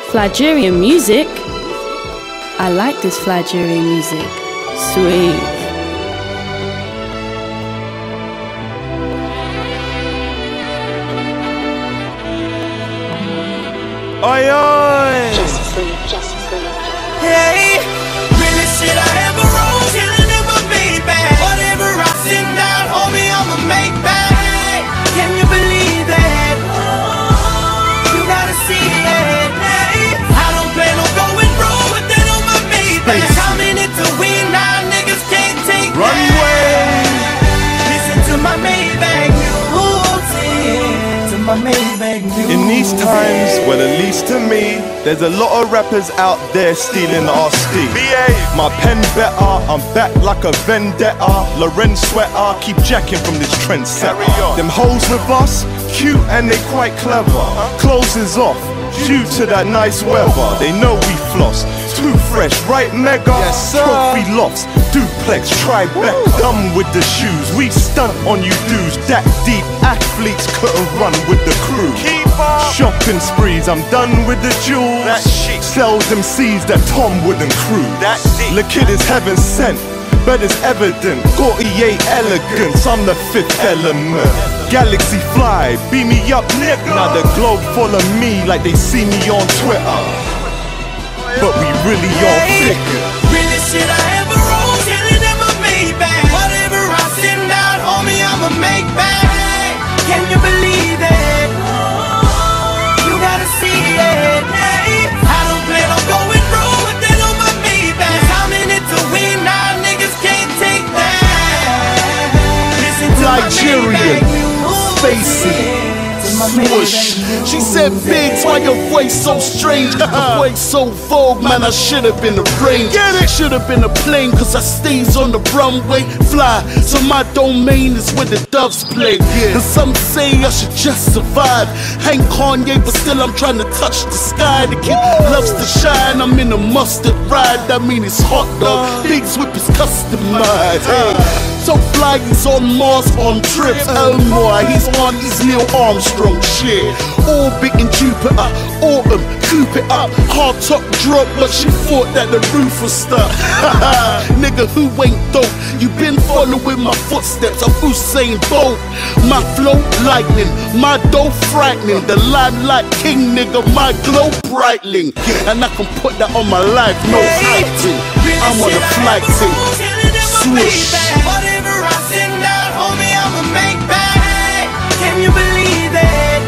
Flagerian music? I like this Flagerian music. Sweet. Oi, oi! Just sleep, just sleep. Hey! Really shit I ever wrote, chillin' in my baby. Whatever I sit down, homie, I'ma make back. Can you believe that? You gotta see it. Hey! I don't plan on going wrong with that on my baby. I'm in it to win, now niggas can't take that. Runway! Listen to my Maybach music. To my Maybach music. In these times, well at least to me, there's a lot of rappers out there stealing our steam. My pen better, I'm back like a vendetta. Lorenz sweater, keep jacking from this trendsetter. Them hoes with us, cute and they quite clever. Clothes is off, due to that nice weather. They know we floss, too fresh, right mega? Yes, sir. Trophy lofts, duplex, Tribeca. Done with the shoes, we stunt on you dudes. That deep athletes couldn't run with the crew. Shopping sprees, I'm done with the jewels. That shit sells them seeds that Tom wouldn't cruise. That the kid is heaven sent, but it's evident. Gautier elegance, I'm the fifth element. Galaxy fly, beam me up, nigga. Now the globe follow me like they see me on Twitter, but we really all figure. Really shit I ever wrote, chillin' in my Maybach. Whatever I sit down, homie, I'ma make back. Can you believe it? You gotta see it. Hey, I don't plan on going wrong with that on my Maybach. I'm in it to win, now niggas can't take that. Listen to Nigerian, my Spacey, swoosh. She said, Biggs, why your voice so strange? Your voice so vogue, man, I should've been a range. Should've been a plane, cause I stays on the runway. Fly, so my domain is where the doves play. And some say I should just survive. Ain't Kanye, but still I'm trying to touch the sky. The kid loves to shine, I'm in a mustard ride. That mean it's hot though, Biggs whip is customized. So fly, he's on Mars on trips. Elmore, he's on his Neil Armstrong shit. Orbit in Jupiter, autumn, coop it up. Hard top drop, but she thought that the roof was stuck. Nigga, who ain't dope? You been following my footsteps of Usain Bolt. My flow lightning, my dough frightening. The limelight king, nigga, my glow brightening. And I can put that on my life, no hiding. I'm on a flight team, swoosh. Whatever I sit down, homie, I'ma make back. Can you believe it?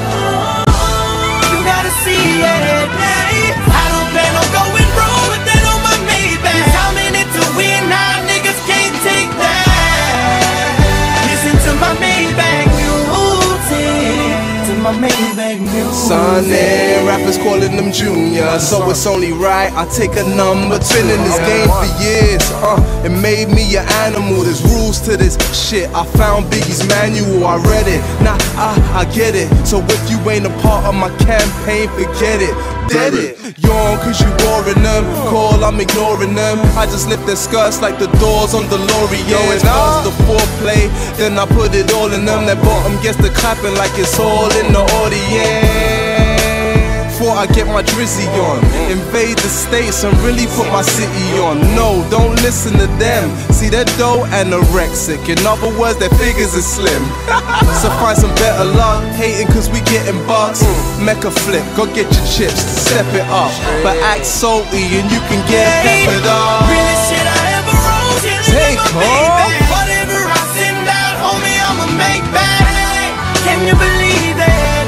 You gotta see it. Hey, I don't plan on going wrong with that on my Maybach. I'm in it to win, now niggas can't take that. Listen to my Maybach music. To my Maybach music. Son, rappers calling them junior, so it's only right I take a number. Been in this game for years, it made me an animal. There's rules to this shit. I found Biggie's manual, I read it. Nah, I get it. So if you ain't a part of my campaign, forget it. Dead it. Yawn cause you boring them. Call, I'm ignoring them. I just lift their skirts like the doors on DeLorean. Past the foreplay, then I put it all in them. That bottom gets the clapping like it's all in the audience. Before I get my drizzy on, invade the states and really put my city on. No, don't listen to them. See, they're dough anorexic. In other words, their figures are slim. So find some better luck. Hating cause we getting bucks. Make a flip, go get your chips, step it up. But act salty and you can get peppered up. Really shit I ever wrote, Take off. Whatever I sit down, homie, I'ma make back. Can you believe it?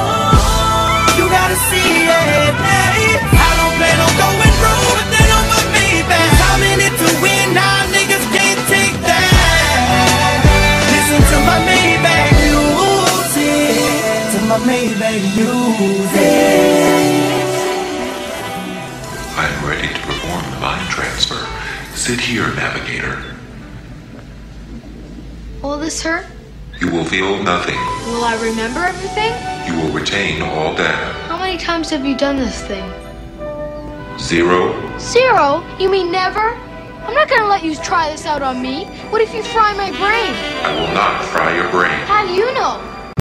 You gotta see it. Hey, I don't plan on going wrong with that on my Maybach. I'm in it to win, now niggas can't take that. Listen to my Maybach music. To my Maybach music. I am ready to perform the mind transfer. Sit here, navigator. Will this hurt? You will feel nothing. Will I remember everything? You will retain all data. How many times have you done this thing? 0. 0? You mean never? I'm not gonna let you try this out on me. What if you fry my brain? I will not fry your brain. How do you know?